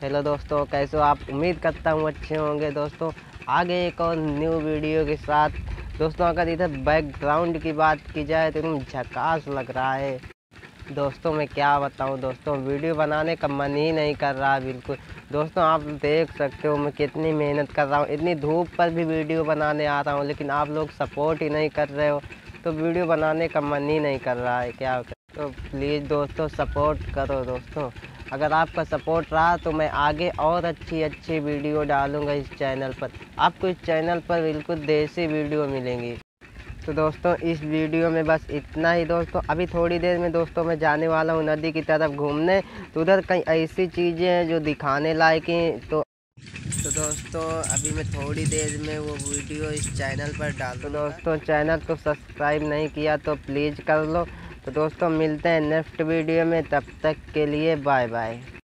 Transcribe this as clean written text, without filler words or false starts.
Hello दोस्तों, कैसे हो आप? उम्मीद करता हूँ अच्छे होंगे। दोस्तों आगे एक और न्यू वीडियो के साथ। दोस्तों अगर इधर बैकग्राउंड की बात की जाए तो एकदम झकास लग रहा है। दोस्तों मैं क्या बताऊँ, दोस्तों वीडियो बनाने का मन ही नहीं कर रहा बिल्कुल। दोस्तों आप देख सकते हो मैं कितनी मेहनत कर रहा हूँ, इतनी धूप पर भी वीडियो बनाने आ रहा हूँ, लेकिन आप लोग सपोर्ट ही नहीं कर रहे हो, तो वीडियो बनाने का मन ही नहीं कर रहा है। क्या तो प्लीज़ दोस्तों सपोर्ट करो। दोस्तों अगर आपका सपोर्ट रहा तो मैं आगे और अच्छी अच्छी वीडियो डालूँगा इस चैनल पर। आपको इस चैनल पर बिल्कुल देसी वीडियो मिलेंगी। तो दोस्तों इस वीडियो में बस इतना ही। दोस्तों अभी थोड़ी देर में दोस्तों मैं जाने वाला हूँ नदी की तरफ घूमने, तो उधर कई ऐसी चीज़ें हैं जो दिखाने लायक हैं। तो दोस्तों अभी मैं थोड़ी देर में वो वीडियो इस चैनल पर डाल। तो दोस्तों चैनल को सब्सक्राइब नहीं किया तो प्लीज़ कर लो। तो दोस्तों मिलते हैं नेक्स्ट वीडियो में, तब तक के लिए बाय बाय।